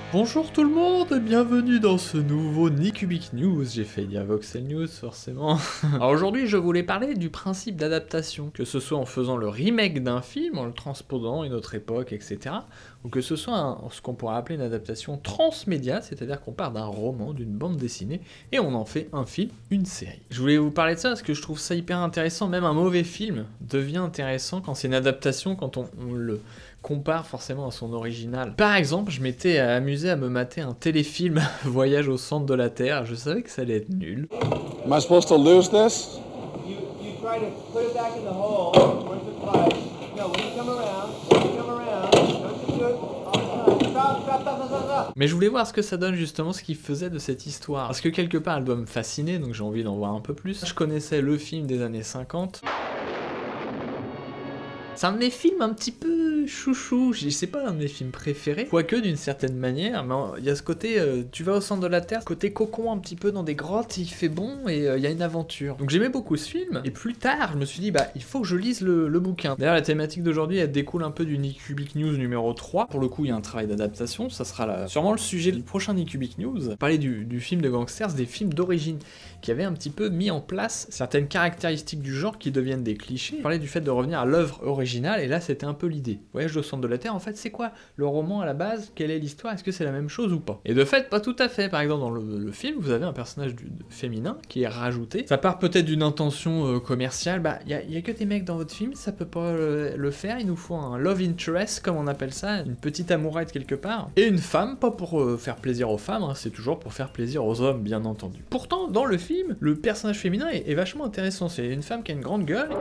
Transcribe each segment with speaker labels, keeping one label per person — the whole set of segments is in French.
Speaker 1: Bonjour tout le monde et bienvenue dans ce nouveau Nicubic News. J'ai fait dire Voxel News forcément. Alors aujourd'hui je voulais parler du principe d'adaptation, que ce soit en faisant le remake d'un film, en le transposant à une autre époque, etc. Ou que ce soit ce qu'on pourrait appeler une adaptation transmédia, c'est-à-dire qu'on part d'un roman, d'une bande dessinée, et on en fait un film, une série. Je voulais vous parler de ça parce que je trouve ça hyper intéressant, même un mauvais film devient intéressant quand c'est une adaptation, quand on le compare forcément à son original. Par exemple, je m'étais amusé à me mater un téléfilm Voyage au centre de la Terre, je savais que ça allait être nul.
Speaker 2: Am I supposed to lose this?
Speaker 3: You try to put it back in the hole. Where's the flag? No, when you come around, don't you do it all the time. Stop.
Speaker 1: Mais je voulais voir ce que ça donne justement, ce qu'il faisait de cette histoire. Parce que quelque part, elle doit me fasciner, donc j'ai envie d'en voir un peu plus. Je connaissais le film des années 50. C'est un de mes films un petit peu chouchou, je sais pas, un de mes films préférés, quoique d'une certaine manière, mais il y a ce côté, tu vas au centre de la Terre, côté cocon un petit peu dans des grottes, il fait bon et il y a une aventure. Donc j'aimais beaucoup ce film, et plus tard, je me suis dit, bah il faut que je lise le bouquin. D'ailleurs la thématique d'aujourd'hui, elle découle un peu du Nicubic News numéro 3, pour le coup il y a un travail d'adaptation, ça sera sûrement le sujet du prochain Nicubic News. Parler du film de gangsters, des films d'origine, qui avaient un petit peu mis en place certaines caractéristiques du genre qui deviennent des clichés. Parler du fait de revenir à l'œuvre originale, et là c'était un peu l'idée. Voyage au centre de la Terre, en fait c'est quoi le roman à la base? Quelle est l'histoire? Est-ce que c'est la même chose ou pas? Et de fait, pas tout à fait. Par exemple dans le film, vous avez un personnage féminin qui est rajouté. Ça part peut-être d'une intention commerciale, bah y a que des mecs dans votre film, ça peut pas le faire, il nous faut un love interest comme on appelle ça, une petite amourette quelque part. Et une femme, pas pour faire plaisir aux femmes, hein, c'est toujours pour faire plaisir aux hommes bien entendu. Pourtant dans le film, le personnage féminin est vachement intéressant, c'est une femme qui a une grande gueule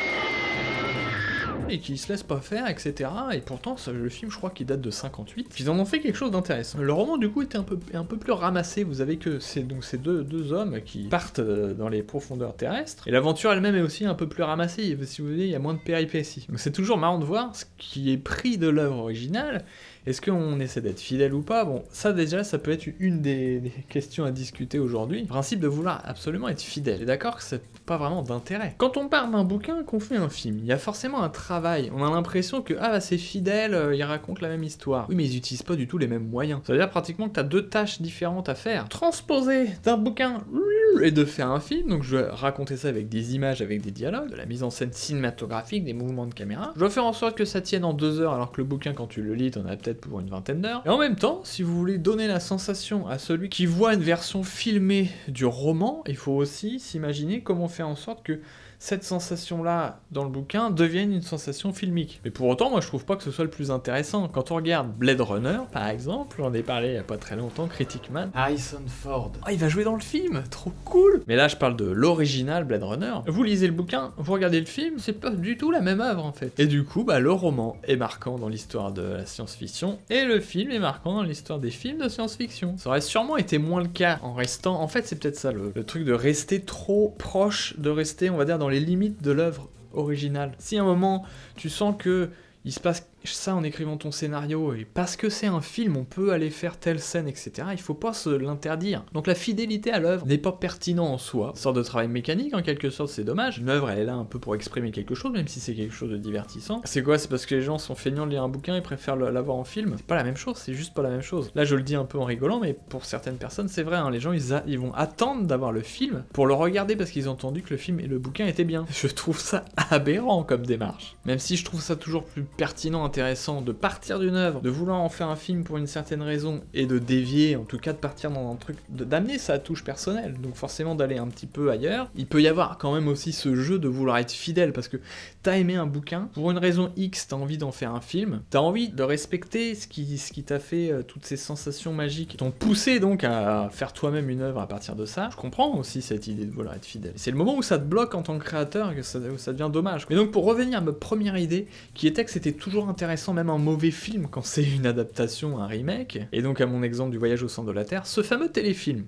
Speaker 1: et qui se laisse pas faire, etc. Et pourtant, le film, je crois qu'il date de 58. Ils en ont fait quelque chose d'intéressant. Le roman, du coup, était un peu plus ramassé. Vous avez que ces deux hommes qui partent dans les profondeurs terrestres. Et l'aventure elle-même est aussi un peu plus ramassée. Si vous voulez, il y a moins de péripéties. Donc c'est toujours marrant de voir ce qui est pris de l'œuvre originale. Est-ce qu'on essaie d'être fidèle ou pas? Bon, ça déjà, ça peut être une des questions à discuter aujourd'hui. Le principe de vouloir absolument être fidèle. Et d'accord que c'est pas vraiment d'intérêt. Quand on part d'un bouquin, qu'on fait un film, il y a forcément un travail. On a l'impression que, ah bah c'est fidèle, il raconte la même histoire. Oui, mais ils utilisent pas du tout les mêmes moyens. Ça veut dire pratiquement que t'as deux tâches différentes à faire. Transposer d'un bouquin et de faire un film, donc je vais raconter ça avec des images, avec des dialogues, de la mise en scène cinématographique, des mouvements de caméra. Je dois faire en sorte que ça tienne en 2 heures, alors que le bouquin, quand tu le lis, t'en as peut-être pour une vingtaine d'heures. Et en même temps, si vous voulez donner la sensation à celui qui voit une version filmée du roman, il faut aussi s'imaginer comment faire en sorte que cette sensation-là, dans le bouquin, devienne une sensation filmique. Mais pour autant, moi je trouve pas que ce soit le plus intéressant. Quand on regarde Blade Runner, par exemple, j'en ai parlé il y a pas très longtemps, Critic Man, Harrison Ford. Oh, il va jouer dans le film, trop cool! Mais là, je parle de l'original Blade Runner. Vous lisez le bouquin, vous regardez le film, c'est pas du tout la même œuvre en fait. Et du coup, bah le roman est marquant dans l'histoire de la science-fiction, et le film est marquant dans l'histoire des films de science-fiction. Ça aurait sûrement été moins le cas en restant... En fait, c'est peut-être ça, le truc de rester trop proche, de rester, on va dire, dans les limites de l'œuvre originale. Si à un moment, tu sens que il se passe ça en écrivant ton scénario, et parce que c'est un film, on peut aller faire telle scène, etc., il faut pas se l'interdire. Donc la fidélité à l'œuvre n'est pas pertinent en soi. Une sorte de travail mécanique, en quelque sorte, c'est dommage. Une œuvre, elle est là un peu pour exprimer quelque chose, même si c'est quelque chose de divertissant. C'est quoi? C'est parce que les gens sont feignants de lire un bouquin et préfèrent l'avoir en film? C'est pas la même chose, c'est juste pas la même chose. Là, je le dis un peu en rigolant, mais pour certaines personnes, c'est vrai, hein, les gens, ils vont attendre d'avoir le film pour le regarder parce qu'ils ont entendu que le film et le bouquin étaient bien. Je trouve ça aberrant comme démarche. Même si je trouve ça toujours plus pertinent, intéressant de partir d'une œuvre, de vouloir en faire un film pour une certaine raison, et de dévier, en tout cas de partir dans un truc, d'amener sa touche personnelle, donc forcément d'aller un petit peu ailleurs. Il peut y avoir quand même aussi ce jeu de vouloir être fidèle, parce que t'as aimé un bouquin, pour une raison X, t'as envie d'en faire un film, t'as envie de respecter ce qui t'a fait toutes ces sensations magiques, qui t'ont poussé donc à faire toi-même une œuvre à partir de ça. Je comprends aussi cette idée de vouloir être fidèle. C'est le moment où ça te bloque en tant que créateur, que ça devient dommage. Mais donc pour revenir à ma première idée, qui était que c'était toujours intéressant, même un mauvais film quand c'est une adaptation, un remake, et donc à mon exemple du Voyage au centre de la Terre, ce fameux téléfilm.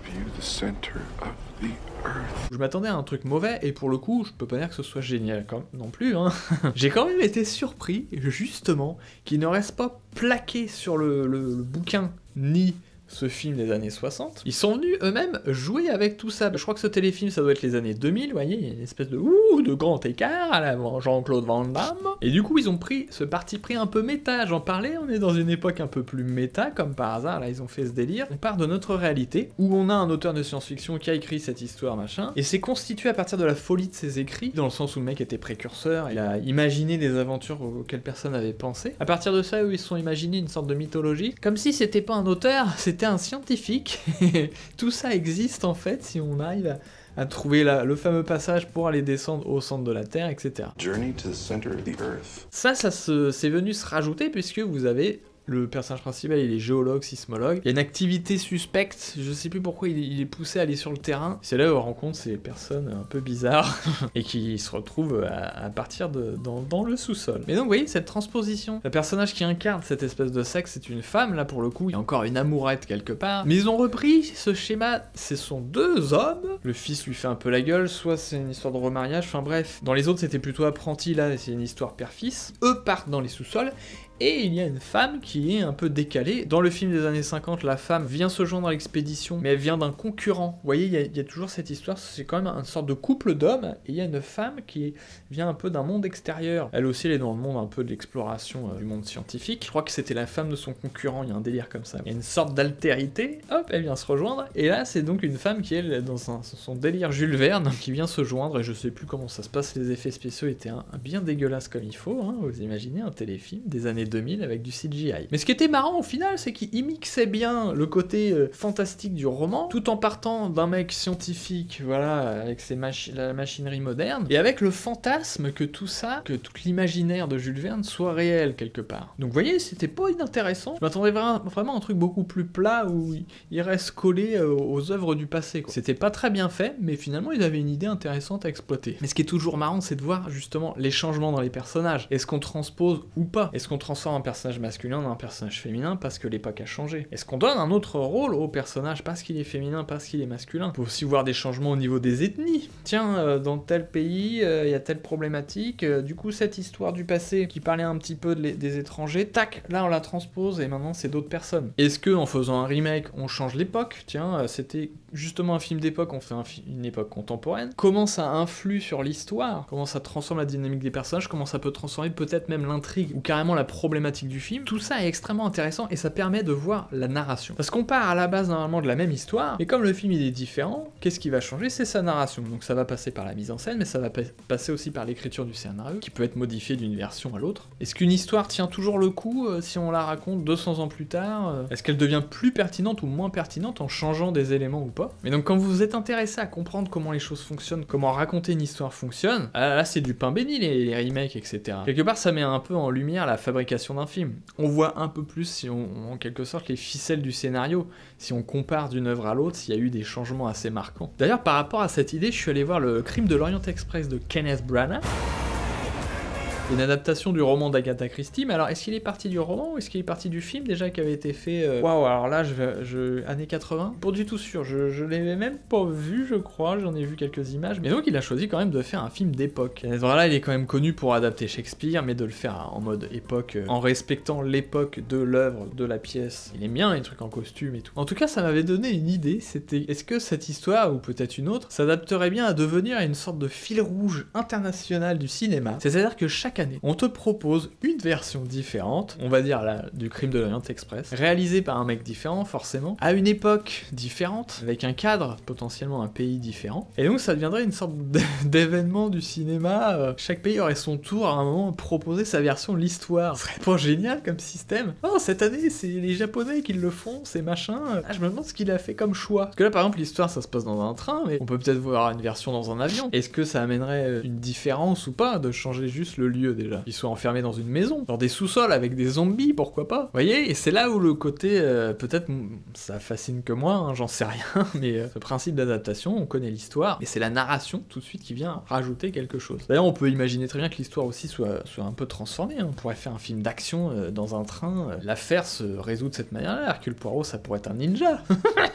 Speaker 1: Je m'attendais à un truc mauvais, et pour le coup, je peux pas dire que ce soit génial non plus, hein. J'ai quand même été surpris, justement, qu'il ne reste pas plaqué sur le bouquin, ni ce film des années 60, ils sont venus eux-mêmes jouer avec tout ça. Je crois que ce téléfilm, ça doit être les années 2000, vous voyez, il y a une espèce de grand écart à la Jean-Claude Van Damme. Et du coup, ils ont pris ce parti pris un peu méta, j'en parlais, on est dans une époque un peu plus méta, comme par hasard, là ils ont fait ce délire. On part de notre réalité, où on a un auteur de science-fiction qui a écrit cette histoire, machin, et c'est constitué à partir de la folie de ses écrits, dans le sens où le mec était précurseur, il a imaginé des aventures auxquelles personne n'avait pensé. À partir de ça, eux, ils se sont imaginés une sorte de mythologie, comme si c'était pas un auteur, c'était un scientifique. Tout ça existe en fait, si on arrive à trouver le fameux passage pour aller descendre au centre de la Terre, etc.
Speaker 4: Journey to the center of the Earth.
Speaker 1: Ça c'est venu se rajouter, puisque vous avez... Le personnage principal, il est géologue, sismologue. Il y a une activité suspecte, je sais plus pourquoi il est poussé à aller sur le terrain. C'est là où on rencontre ces personnes un peu bizarres et qui se retrouvent à partir dans le sous-sol. Mais donc, vous voyez, cette transposition. Le personnage qui incarne cette espèce de sexe, c'est une femme, là, pour le coup. Il y a encore une amourette quelque part. Mais ils ont repris ce schéma. Ce sont deux hommes. Le fils lui fait un peu la gueule, soit c'est une histoire de remariage, enfin bref. Dans les autres, c'était plutôt apprenti, là, c'est une histoire père-fils. Eux partent dans les sous-sols. Et il y a une femme qui est un peu décalée. Dans le film des années 50, la femme vient se joindre à l'expédition, mais elle vient d'un concurrent. Vous voyez, il y a toujours cette histoire, c'est quand même une sorte de couple d'hommes, et il y a une femme qui vient un peu d'un monde extérieur. Elle aussi, elle est dans le monde un peu de l'exploration du monde scientifique. Je crois que c'était la femme de son concurrent, il y a un délire comme ça. Il y a une sorte d'altérité, hop, elle vient se rejoindre, et là, c'est donc une femme qui, elle, dans son délire Jules Verne, qui vient se joindre, et je sais plus comment ça se passe, les effets spéciaux étaient bien dégueulasses comme il faut, hein. Vous imaginez un téléfilm des années 2000 avec du CGI. Mais ce qui était marrant au final, c'est qu'il mixait bien le côté fantastique du roman, tout en partant d'un mec scientifique, voilà, avec la machinerie moderne, et avec le fantasme que tout ça, que tout l'imaginaire de Jules Verne soit réel quelque part. Donc vous voyez, c'était pas inintéressant. Je m'attendais vraiment à un truc beaucoup plus plat où il reste collé aux œuvres du passé, quoi. C'était pas très bien fait, mais finalement ils avaient une idée intéressante à exploiter. Mais ce qui est toujours marrant, c'est de voir justement les changements dans les personnages. Est-ce qu'on transpose ou pas? Est-ce qu'on transforme un personnage masculin dans un personnage féminin parce que l'époque a changé? Est-ce qu'on donne un autre rôle au personnage parce qu'il est féminin, parce qu'il est masculin? On peut aussi voir des changements au niveau des ethnies. Tiens, dans tel pays, il y a telle problématique, du coup cette histoire du passé qui parlait un petit peu des étrangers, tac, là on la transpose et maintenant c'est d'autres personnes. Est-ce que en faisant un remake, on change l'époque? Tiens, c'était justement un film d'époque, on fait une époque contemporaine. Comment ça influe sur l'histoire? Comment ça transforme la dynamique des personnages? Comment ça peut transformer peut-être même l'intrigue ou carrément la problématique du film? Tout ça est extrêmement intéressant et ça permet de voir la narration. Parce qu'on part à la base normalement de la même histoire, mais comme le film il est différent, qu'est-ce qui va changer? C'est sa narration. Donc ça va passer par la mise en scène, mais ça va passer aussi par l'écriture du scénario, qui peut être modifié d'une version à l'autre. Est-ce qu'une histoire tient toujours le coup si on la raconte 200 ans plus tard? Est-ce qu'elle devient plus pertinente ou moins pertinente en changeant des éléments ou pas? Mais donc quand vous êtes intéressé à comprendre comment les choses fonctionnent, comment raconter une histoire fonctionne, là c'est du pain béni les remakes, etc. Quelque part ça met un peu en lumière la fabrication d'un film. On voit un peu plus, si en quelque sorte, les ficelles du scénario, si on compare d'une œuvre à l'autre, s'il y a eu des changements assez marquants. D'ailleurs, par rapport à cette idée, je suis allé voir le Crime de l'Orient Express de Kenneth Branagh. Une adaptation du roman d'Agatha Christie, mais alors est-ce qu'il est parti du roman ou est-ce qu'il est parti du film déjà qui avait été fait Waouh, alors là, années 80, pas du tout sûr, je l'avais même pas vu, je crois, j'en ai vu quelques images, mais donc il a choisi quand même de faire un film d'époque. Voilà, il est quand même connu pour adapter Shakespeare, mais de le faire en mode époque, en respectant l'époque de l'œuvre, de la pièce. Il aime bien les trucs en costume et tout. En tout cas, ça m'avait donné une idée, c'était est-ce que cette histoire, ou peut-être une autre, s'adapterait bien à devenir une sorte de fil rouge international du cinéma, c'est-à-dire que chaque année, on te propose une version différente, on va dire là, du Crime de l'Orient Express, réalisée par un mec différent, forcément, à une époque différente, avec un cadre, potentiellement un pays différent, et donc ça deviendrait une sorte d'événement du cinéma, chaque pays aurait son tour à un moment proposer sa version de l'histoire. Ce serait pas génial comme système? Oh, cette année, c'est les Japonais qui le font, ces machins, je me demande ce qu'il a fait comme choix. Parce que là, par exemple, l'histoire, ça se passe dans un train, mais on peut peut-être voir une version dans un avion. Est-ce que ça amènerait une différence ou pas, de changer juste le lieu déjà? Qu'ils soient enfermés dans une maison, dans des sous-sols avec des zombies, pourquoi pas? Vous voyez? Et c'est là où le côté, peut-être, ça fascine que moi, hein, j'en sais rien, mais ce principe d'adaptation, on connaît l'histoire, mais c'est la narration tout de suite qui vient rajouter quelque chose. D'ailleurs, on peut imaginer très bien que l'histoire aussi soit un peu transformée, hein. On pourrait faire un film d'action dans un train, l'affaire se résout de cette manière-là. Hercule Poirot, ça pourrait être un ninja.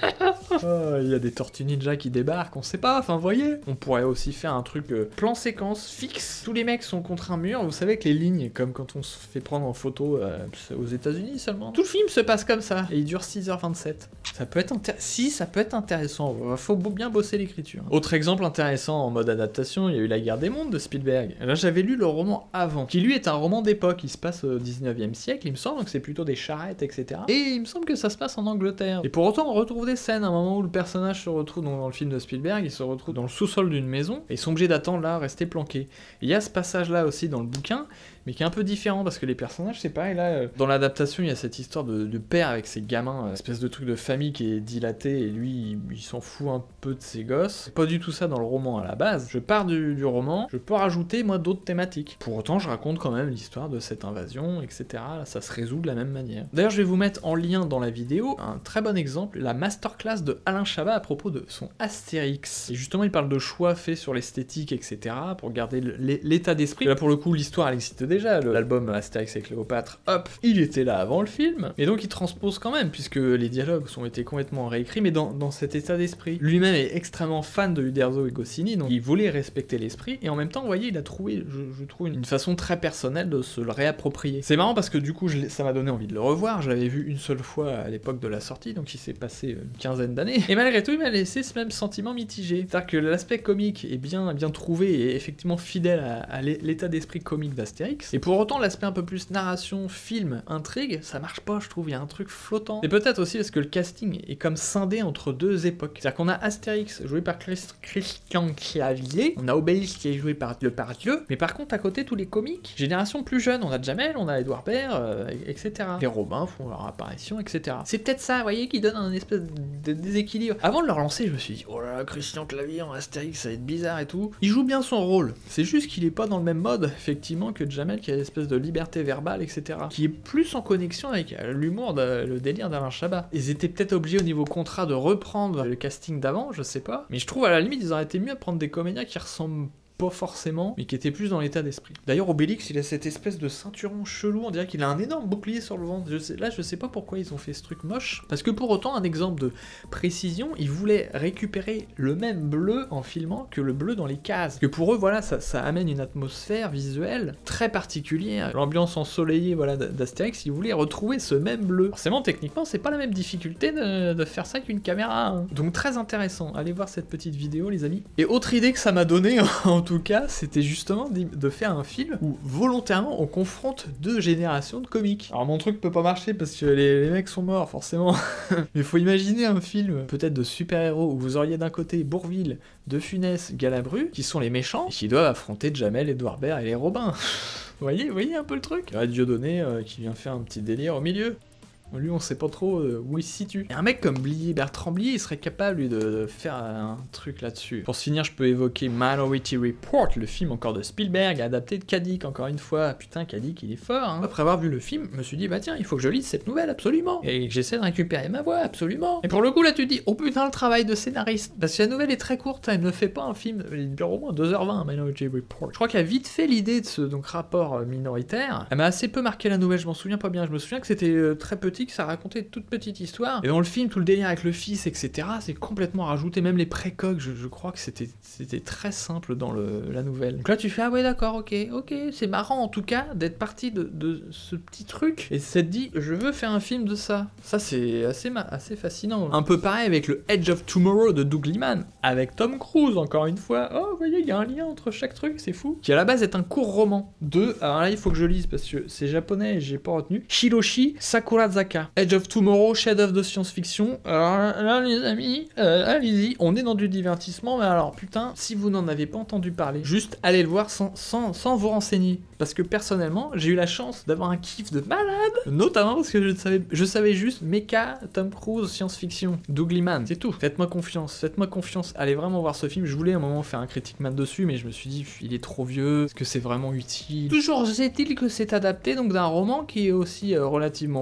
Speaker 1: Il y a des tortues ninja qui débarquent, on sait pas, enfin vous voyez. On pourrait aussi faire un truc plan séquence fixe. Tous les mecs sont contre un mur, vous savez que les lignes, comme quand on se fait prendre en photo aux États-Unis seulement. Tout le film se passe comme ça et il dure 6h27. Ça peut être ça peut être intéressant. Faut bien bosser l'écriture. Autre exemple intéressant en mode adaptation, il y a eu La Guerre des Mondes de Spielberg. Là j'avais lu le roman avant, qui lui est un roman d'époque, il se passe au 19e siècle, il me semble, donc c'est plutôt des charrettes, etc. Et il me semble que ça se passe en Angleterre. Et pour autant on retrouve des scènes, à un moment où le personnage se retrouve dans le film de Spielberg, il se retrouve dans le sous-sol d'une maison, et ils sont obligés d'attendre là, rester planqués. Il y a ce passage là aussi dans le bouquin, mais qui est un peu différent parce que les personnages, c'est pareil là, dans l'adaptation il y a cette histoire de père avec ses gamins, espèce de truc de famille qui est dilaté et lui il s'en fout un peu de ses gosses. C'est pas du tout ça dans le roman à la base. Je pars du roman, je peux rajouter moi d'autres thématiques. Pour autant je raconte quand même l'histoire de cette invasion, etc. Là, ça se résout de la même manière. D'ailleurs je vais vous mettre en lien dans la vidéo un très bon exemple, la masterclass de Alain Chabat à propos de son Astérix. Et justement il parle de choix faits sur l'esthétique, etc. pour garder l'état d'esprit. Là pour le coup l'histoire elle existe déjà, l'album Astérix et Cléopâtre, hop, il était là avant le film, et donc il transpose quand même, puisque les dialogues ont été complètement réécrits, mais dans cet état d'esprit. Lui-même est extrêmement fan de Uderzo et Goscinny, donc il voulait respecter l'esprit, et en même temps, vous voyez, il a trouvé, je trouve, une façon très personnelle de se le réapproprier. C'est marrant parce que du coup, ça m'a donné envie de le revoir, je l'avais vu une seule fois à l'époque de la sortie, donc il s'est passé une quinzaine d'années, et malgré tout, il m'a laissé ce même sentiment mitigé. C'est-à-dire que l'aspect comique est bien trouvé et effectivement fidèle à l'état d'esprit comique d'Astérix, et pour autant l'aspect un peu plus narration, film, intrigue, ça marche pas, je trouve, il y a un truc flottant. Et peut-être aussi parce que le casting est comme scindé entre deux époques. C'est-à-dire qu'on a Astérix joué par Christian Clavier, on a Obélix qui est joué par le Pardieu, mais par contre à côté tous les comiques, génération plus jeune, on a Jamel, on a Edouard Baird, etc. Les Robins font leur apparition, etc. C'est peut-être ça, vous voyez, qui donne un espèce de déséquilibre. Avant de le relancer, je me suis dit, oh là là, Christian Clavier en Astérix, ça va être bizarre et tout. Il joue bien son rôle, c'est juste qu'il est pas dans le même mode, effectivement, que Jamel qui a une espèce de liberté verbale, etc. Qui est plus en connexion avec l'humour, le délire d'Alain Chabat. Ils étaient peut-être obligés au niveau contrat de reprendre le casting d'avant, je sais pas. Mais je trouve à la limite, ils auraient été mieux à prendre des comédiens qui ressemblent pas forcément, mais qui était plus dans l'état d'esprit. D'ailleurs, Obélix, il a cette espèce de ceinturon chelou, on dirait qu'il a un énorme bouclier sur le ventre. Je sais pas pourquoi ils ont fait ce truc moche, parce que pour autant, un exemple de précision, ils voulaient récupérer le même bleu en filmant que le bleu dans les cases. Que pour eux, voilà, ça amène une atmosphère visuelle très particulière. L'ambiance ensoleillée, voilà, d'Astérix, ils voulaient retrouver ce même bleu. Forcément, techniquement, c'est pas la même difficulté de faire ça qu'une caméra, hein. Donc très intéressant. Allez voir cette petite vidéo, les amis. Et autre idée que ça m'a donné, en tout cas, c'était justement de faire un film où volontairement on confronte deux générations de comiques. Alors mon truc peut pas marcher parce que les mecs sont morts forcément, mais faut imaginer un film peut-être de super-héros où vous auriez d'un côté Bourvil, De Funès, Galabru, qui sont les méchants, et qui doivent affronter Jamel, Edouard Baird et les Robins. Vous voyez un peu le truc? Il y a Dieudonné qui vient faire un petit délire au milieu. Lui, on sait pas trop où il se situe. Et un mec comme Bertrand Blier, il serait capable, lui, de faire un truc là-dessus. Pour se finir, je peux évoquer Minority Report, le film encore de Spielberg, adapté de Kadik, encore une fois. Putain, Kadik, il est fort, hein. Après avoir vu le film, je me suis dit, bah tiens, il faut que je lise cette nouvelle, absolument. Et que j'essaie de récupérer ma voix, absolument. Et pour le coup, là, tu te dis, oh putain, le travail de scénariste. Parce que la nouvelle est très courte, elle ne fait pas un film, il dure au moins 2h20, Minority Report. Je crois qu'il a vite fait l'idée de ce rapport minoritaire. Elle m'a assez peu marqué la nouvelle, je m'en souviens pas bien. Je me souviens que c'était très petit, que ça racontait une toute petite histoire. Et dans le film, tout le délire avec le fils, etc., c'est complètement rajouté. Même les précoques, je crois que c'était très simple dans la nouvelle. Donc là, tu fais, ah ouais, d'accord, ok, c'est marrant en tout cas d'être parti de ce petit truc et s'être dit, je veux faire un film de ça. Ça, c'est assez fascinant. Un peu pareil avec le Edge of Tomorrow de Doug Liman, avec Tom Cruise, encore une fois. Oh, vous voyez, il y a un lien entre chaque truc, c'est fou. Qui à la base est un court roman de, alors là, il faut que je lise parce que c'est japonais et j'ai pas retenu, Hiroshi Sakurazaka. Edge of Tomorrow, chef-d'œuvre de science-fiction. Alors là, les amis, allez-y, on est dans du divertissement, mais alors putain, si vous n'en avez pas entendu parler, juste allez le voir sans vous renseigner. Parce que personnellement, j'ai eu la chance d'avoir un kiff de malade, notamment parce que je savais juste Mecha, Tom Cruise, science-fiction, Doug Liman, c'est tout. Faites-moi confiance, allez vraiment voir ce film. Je voulais à un moment faire un critique man dessus, mais je me suis dit, il est trop vieux, est-ce que c'est vraiment utile? Toujours est-il que c'est adapté donc d'un roman qui est aussi relativement court,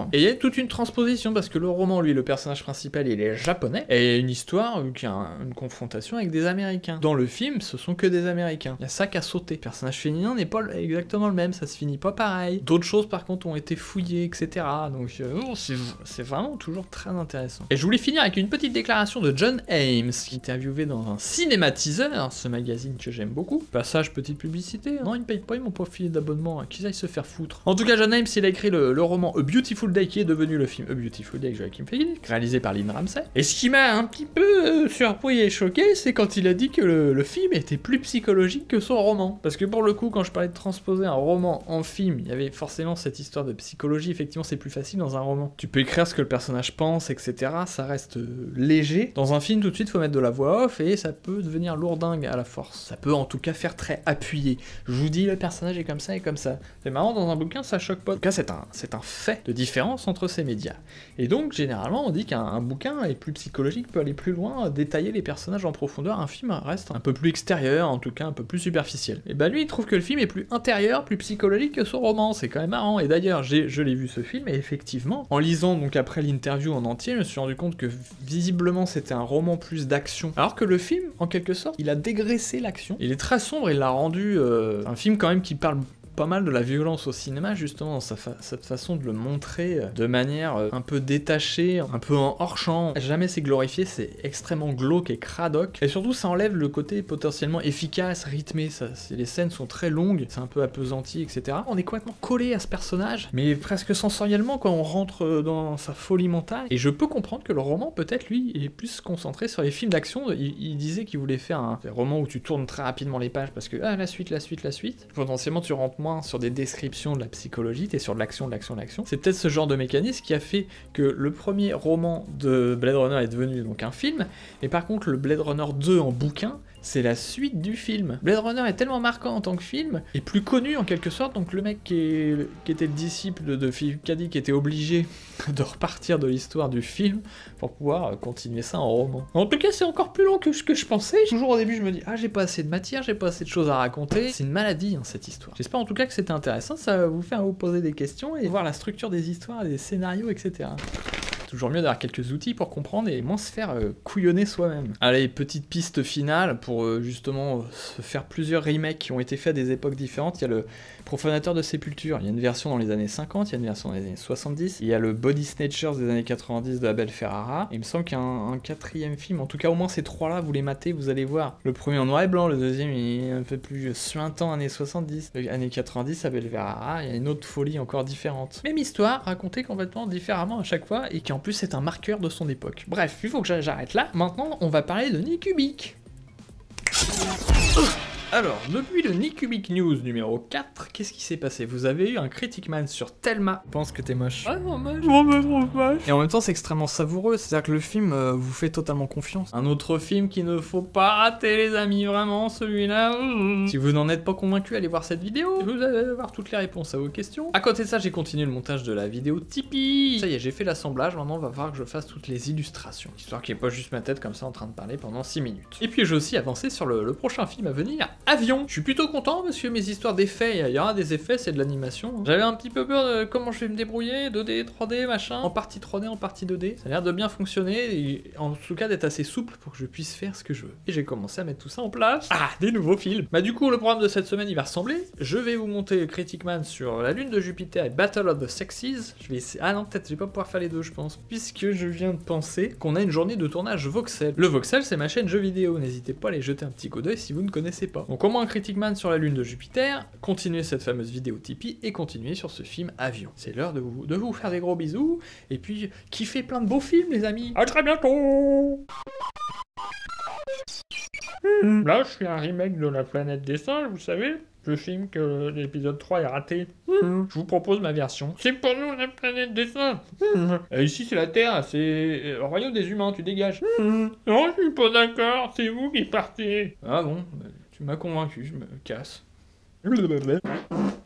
Speaker 1: énorme. Et il y a toute une transposition, parce que le roman, lui, le personnage principal, il est japonais, et il y a une histoire qui a une confrontation avec des Américains. Dans le film, ce sont que des Américains. Il y a ça qui a sauté. Le personnage féminin n'est pas exactement le même, ça se finit pas pareil. D'autres choses, par contre, ont été fouillées, etc. Donc, c'est vraiment toujours très intéressant. Et je voulais finir avec une petite déclaration de John Ames, qui était interviewé dans un Cinématiseur, ce magazine que j'aime beaucoup. Passage, petite publicité. Non, il me paye pas, ils m'ont pas filé d'abonnement. Qu'ils aillent se faire foutre. En tout cas, John Ames, il a écrit le roman A Beautiful Day, qui est devenu le film A Beautiful Day avec Joaquin Phoenix, réalisé par Lynn Ramsay. Et ce qui m'a un petit peu surpris et choqué, c'est quand il a dit que le film était plus psychologique que son roman. Parce que pour le coup, quand je parlais de transposer un roman en film, il y avait forcément cette histoire de psychologie. Effectivement, c'est plus facile dans un roman. Tu peux écrire ce que le personnage pense, etc. Ça reste léger. Dans un film, tout de suite, faut mettre de la voix off et ça peut devenir lourdingue à la force. Ça peut en tout cas faire très appuyé. Je vous dis, le personnage est comme ça et comme ça. C'est marrant, dans un bouquin, ça choque pas. En tout cas, c'est un fait de différence entre ces médias. Et donc, généralement, on dit qu'un bouquin est plus psychologique, peut aller plus loin, détailler les personnages en profondeur. Un film reste un peu plus extérieur, en tout cas un peu plus superficiel. Et bah lui, il trouve que le film est plus intérieur, plus psychologique que son roman. C'est quand même marrant. Et d'ailleurs, je l'ai vu ce film, et effectivement, en lisant donc après l'interview en entier, je me suis rendu compte que visiblement c'était un roman plus d'action. Alors que le film, en quelque sorte, il a dégraissé l'action. Il est très sombre, il l'a rendu un film quand même qui parle pas mal de la violence au cinéma, justement, dans cette façon de le montrer de manière un peu détachée, un peu en hors-champ. Jamais c'est glorifié, c'est extrêmement glauque et cradoc. Et surtout, ça enlève le côté potentiellement efficace, rythmé. Les scènes sont très longues, c'est un peu appesanti, etc. On est complètement collé à ce personnage, mais presque sensoriellement quand on rentre dans sa folie mentale. Et je peux comprendre que le roman, peut-être, lui, est plus concentré sur les films d'action. Il disait qu'il voulait faire un roman où tu tournes très rapidement les pages parce que, la suite. Potentiellement, tu rentres sur des descriptions de la psychologie, t'es sur de l'action. C'est peut-être ce genre de mécanisme qui a fait que le premier roman de Blade Runner est devenu donc un film, et par contre le Blade Runner 2 en bouquin, c'est la suite du film. Blade Runner est tellement marquant en tant que film, et plus connu en quelque sorte, donc le mec qui était le disciple de Philip K. Dick était obligé de repartir de l'histoire du film pour pouvoir continuer ça en roman. En tout cas, c'est encore plus long que ce que je pensais. Toujours au début, je me dis, j'ai pas assez de matière, j'ai pas assez de choses à raconter. C'est une maladie, cette histoire. J'espère en tout cas que c'était intéressant, ça va vous faire vous poser des questions et voir la structure des histoires, des scénarios, etc. Toujours mieux d'avoir quelques outils pour comprendre et moins se faire couillonner soi-même. Allez, petite piste finale pour justement se faire plusieurs remakes qui ont été faits à des époques différentes. Il y a le Profanateur de Sépulture, il y a une version dans les années 50, il y a une version dans les années 70, il y a le Body Snatchers des années 90 de Abel Ferrara. Il me semble qu'il y a un quatrième film, en tout cas au moins ces trois-là, vous les matez, vous allez voir. Le premier en noir et blanc, le deuxième il est un peu plus suintant, années 70, années 90, Abel Ferrara, il y a une autre folie encore différente. Même histoire, racontée complètement différemment à chaque fois, et qui en plus c'est un marqueur de son époque. Bref, il faut que j'arrête là. Maintenant, on va parler de Nick Kubick. Alors, depuis le Nick Kubick News numéro 4, qu'est-ce qui s'est passé? Vous avez eu un Critic Man sur Thelma. Je pense que t'es moche. Non, moche. Je me trouve moche. Et en même temps, c'est extrêmement savoureux, c'est-à-dire que le film vous fait totalement confiance. Un autre film qu'il ne faut pas rater, les amis, vraiment, celui-là. Si vous n'en êtes pas convaincu, allez voir cette vidéo. Vous allez avoir toutes les réponses à vos questions. À côté de ça, j'ai continué le montage de la vidéo Tipeee. Ça y est, j'ai fait l'assemblage, maintenant, il va falloir que je fasse toutes les illustrations. Histoire qu'il n'y ait pas juste ma tête comme ça en train de parler pendant 6 minutes. Et puis, j'ai aussi avancé sur le prochain film à venir, Avion. Je suis plutôt content parce que mes histoires d'effets, il y aura des effets, c'est de l'animation. J'avais un petit peu peur de comment je vais me débrouiller, 2D, 3D, machin, en partie 3D, en partie 2D. Ça a l'air de bien fonctionner et en tout cas d'être assez souple pour que je puisse faire ce que je veux. Et j'ai commencé à mettre tout ça en place. Des nouveaux films. Bah du coup, le programme de cette semaine, il va ressembler. Je vais vous monter le Critic Man sur la Lune de Jupiter et Battle of the Sexes. Je vais essayer... non, peut-être, je vais pas pouvoir faire les deux, je pense. Puisque je viens de penser qu'on a une journée de tournage Voxel. Le Voxel, c'est ma chaîne jeux vidéo. N'hésitez pas à aller jeter un petit coup d'œil si vous ne connaissez pas. Donc au moins un Critic Man sur la Lune de Jupiter, continuez cette fameuse vidéo Tipeee et continuez sur ce film Avion. C'est l'heure de vous faire des gros bisous et puis kiffez plein de beaux films, les amis. À très bientôt. Là, je fais un remake de La Planète des Singes, vous savez. Je filme que l'épisode 3 est raté. Je vous propose ma version. C'est pour nous la planète des singes. Ici c'est la Terre, c'est le royaume des humains, tu dégages. Non, je suis pas d'accord, c'est vous qui partez. Ah bon, tu m'as convaincu, je me casse.